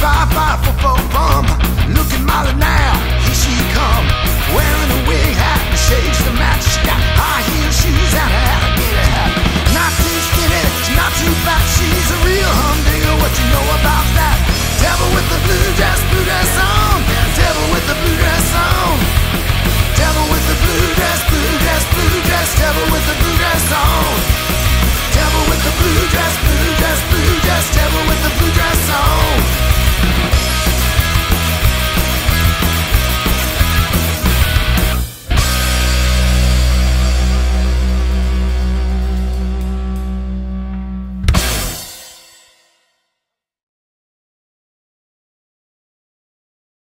5, 5, 4, 4, bum. Looking molly now, here she come. Wearing a wig hat and shades to match. She got high heel shoes and an alligator hat. Not too skinny, she's not too fat. She's a real humdinger, what you know about that? Devil with the blue dress on. Devil with the blue dress on. Devil with the blue dress, blue dress, blue dress. Devil with the blue dress on. Devil with the blue dress, blue dress, blue dress. Devil with the blue dress on.